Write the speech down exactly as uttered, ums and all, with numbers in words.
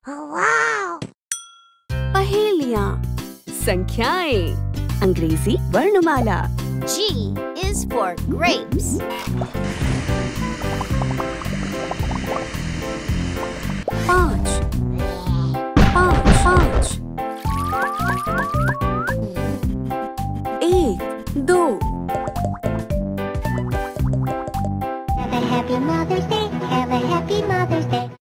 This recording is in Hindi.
वाव! पहेलियाँ, संख्याएं, अंग्रेजी वर्णमाला। G is for grapes. पाँच, पाँच, पाँच। एक, दो। Have a happy Mother's Day. Have a happy Mother's Day.